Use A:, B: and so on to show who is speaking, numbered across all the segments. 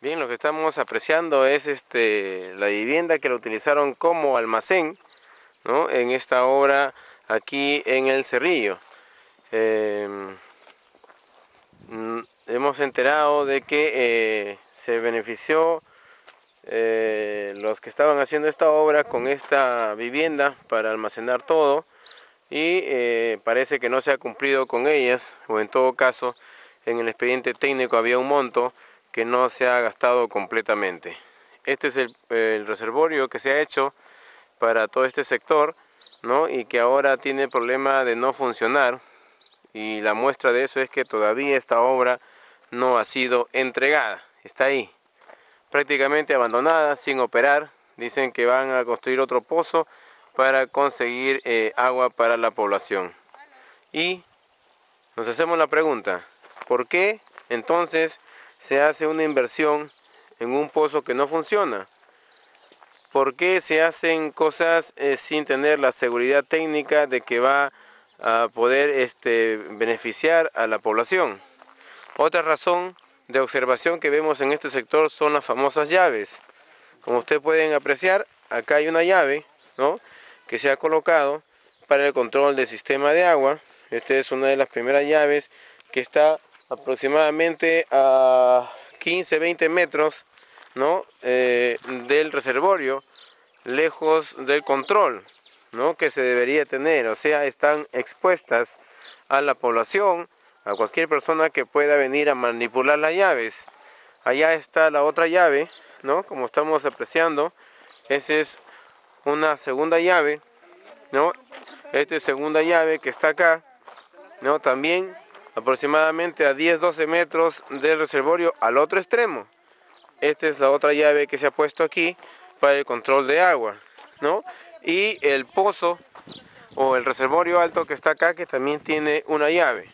A: Bien, lo que estamos apreciando es la vivienda que lo utilizaron como almacén, ¿no?, en esta obra aquí en el Cerrillo. Hemos enterado de que se benefició los que estaban haciendo esta obra con esta vivienda para almacenar todo, y parece que no se ha cumplido con ellas, o en todo caso en el expediente técnico había un monto que no se ha gastado completamente. Este es el reservorio que se ha hecho para todo este sector, ¿no?, y que ahora tiene problema de no funcionar, y la muestra de eso es que todavía esta obra no ha sido entregada, está ahí, prácticamente abandonada, sin operar. Dicen que van a construir otro pozo para conseguir agua para la población. Y nos hacemos la pregunta, ¿por qué entonces se hace una inversión en un pozo que no funciona? ¿Por qué se hacen cosas sin tener la seguridad técnica de que va a poder beneficiar a la población? Otra razón de observación que vemos en este sector son las famosas llaves. Como ustedes pueden apreciar, acá hay una llave, ¿no?, que se ha colocado para el control del sistema de agua. Esta es una de las primeras llaves que está aproximadamente a 15-20 metros, ¿no?, del reservorio, lejos del control, ¿no?, que se debería tener. O sea, están expuestas a la población, a cualquier persona que pueda venir a manipular las llaves. Allá está la otra llave, ¿no?, como estamos apreciando. Esa es una segunda llave, ¿no? Esta es segunda llave que está acá, ¿no?, también aproximadamente a 10-12 metros del reservorio al otro extremo. Esta es la otra llave que se ha puesto aquí para el control de agua, ¿no? Y el pozo o el reservorio alto que está acá, que también tiene una llave.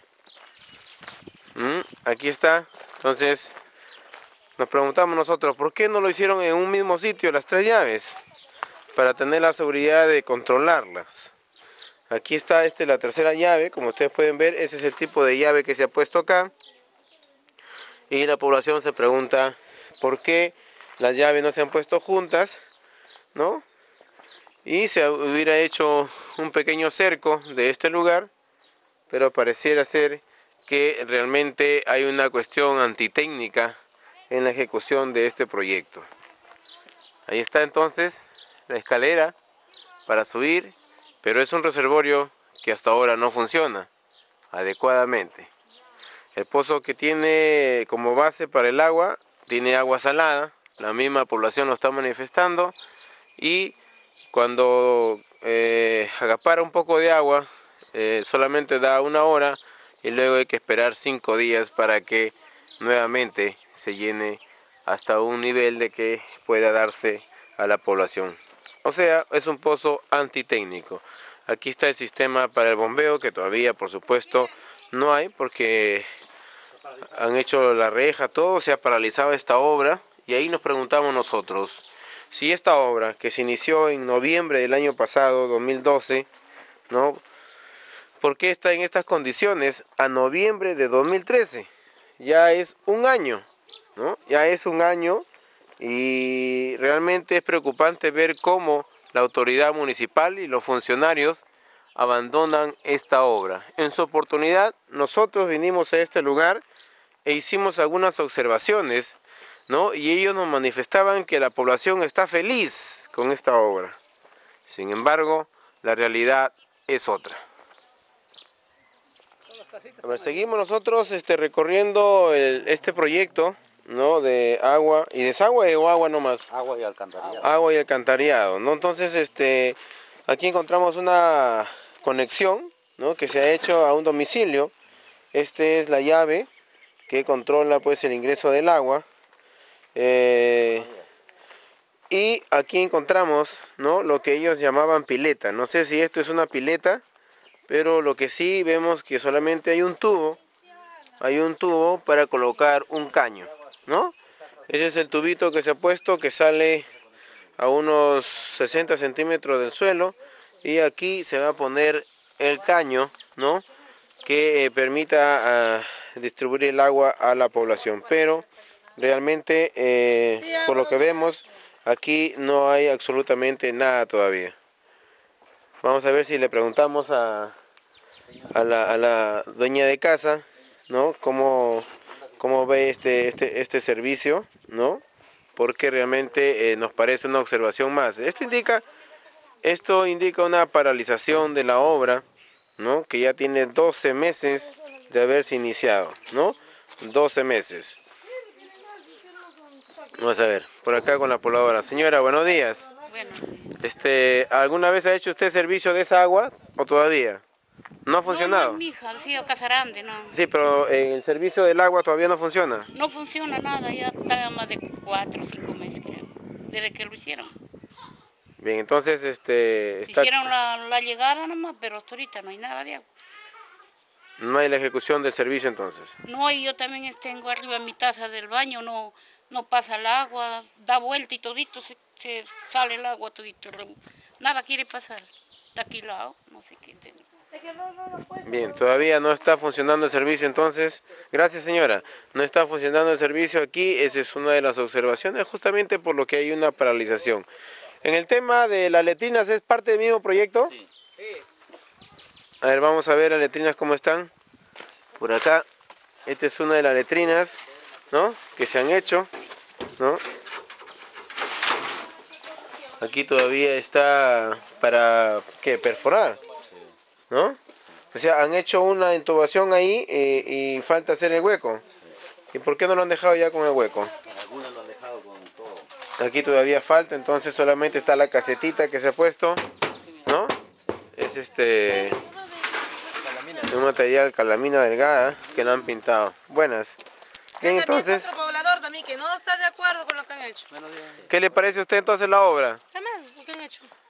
A: Aquí está. Entonces nos preguntamos nosotros, ¿por qué no lo hicieron en un mismo sitio las tres llaves? Para tener la seguridad de controlarlas. Aquí está la tercera llave, como ustedes pueden ver, ese es el tipo de llave que se ha puesto acá. Y la población se pregunta, ¿por qué las llaves no se han puesto juntas?, ¿no? Y se hubiera hecho un pequeño cerco de este lugar, pero pareciera ser que realmente hay una cuestión antitécnica en la ejecución de este proyecto. Ahí está entonces la escalera para subir, pero es un reservorio que hasta ahora no funciona adecuadamente. El pozo que tiene como base para el agua tiene agua salada, la misma población lo está manifestando, y cuando acapara un poco de agua solamente da 1 hora, y luego hay que esperar 5 días para que nuevamente se llene hasta un nivel de que pueda darse a la población. O sea, es un pozo antitécnico. Aquí está el sistema para el bombeo, que todavía por supuesto no hay, porque han hecho la reja, todo, se ha paralizado esta obra. Y ahí nos preguntamos nosotros, si esta obra que se inició en noviembre del año pasado, 2012, ¿no?, ¿por qué está en estas condiciones a noviembre de 2013? Ya es un año, ¿no? Ya es un año, y realmente es preocupante ver cómo la autoridad municipal y los funcionarios abandonan esta obra. En su oportunidad, nosotros vinimos a este lugar e hicimos algunas observaciones, ¿no?, y ellos nos manifestaban que la población está feliz con esta obra. Sin embargo, la realidad es otra. A ver, seguimos nosotros recorriendo este proyecto, ¿no?, de agua y desagüe, o agua nomás.
B: Agua y alcantarillado.
A: Agua y alcantarillado, ¿no? Entonces, aquí encontramos una conexión, ¿no?, que se ha hecho a un domicilio. Esta es la llave que controla pues el ingreso del agua. Y aquí encontramos, ¿no?, lo que ellos llamaban pileta. No sé si esto es una pileta, pero lo que sí vemos que solamente hay un tubo para colocar un caño, ¿no? Ese es el tubito que se ha puesto, que sale a unos 60 centímetros del suelo, y aquí se va a poner el caño, ¿no?, que permita distribuir el agua a la población. Pero realmente, por lo que vemos, aquí no hay absolutamente nada todavía. Vamos a ver si le preguntamos a la dueña de casa, ¿no? ¿Cómo ve este servicio, ¿no? Porque realmente nos parece una observación más. Esto indica una paralización de la obra, ¿no? Que ya tiene 12 meses de haberse iniciado, ¿no? 12 meses. Vamos a ver, por acá con la pobladora. Señora, buenos días.
B: Bueno,
A: ¿Alguna vez ha hecho usted servicio de esa agua o todavía? ¿No ha
B: no,
A: funcionado?
B: mi hija, decía Casarande, no.
A: Sí, pero el servicio del agua todavía no funciona.
B: No funciona nada, ya está más de 4 o 5 meses, creo, desde que lo hicieron.
A: Bien, entonces
B: Hicieron la llegada nomás, pero hasta ahorita no hay nada de agua.
A: no hay la ejecución del servicio entonces.
B: No, y yo también tengo arriba mi taza del baño, no pasa el agua, da vuelta y todito se sale el agua todito. Nada quiere pasar. Está aquí lado, no sé qué.
A: Bien, todavía no está funcionando el servicio entonces. Gracias señora. No está funcionando el servicio aquí. Esa es una de las observaciones justamente por lo que hay una paralización. En el tema de las letrinas, ¿es parte del mismo proyecto?
C: Sí.
A: A ver, vamos a ver las letrinas cómo están. Por acá, esta es una de las letrinas, ¿no? Que se han hecho, ¿no? Aquí todavía está para, ¿qué? Perforar, ¿no? O sea, han hecho una intubación ahí y falta hacer el hueco. ¿Y por qué no lo han dejado ya con el hueco?
C: Algunos lo han dejado con todo.
A: Aquí todavía falta, entonces solamente está la casetita que se ha puesto, ¿no? Es un material calamina delgada que lo han pintado. Buenas. Bien, entonces,
D: Otro poblador también que no está de acuerdo con lo que han hecho.
A: ¿qué le parece a usted entonces la obra?
D: Está mal lo que han hecho.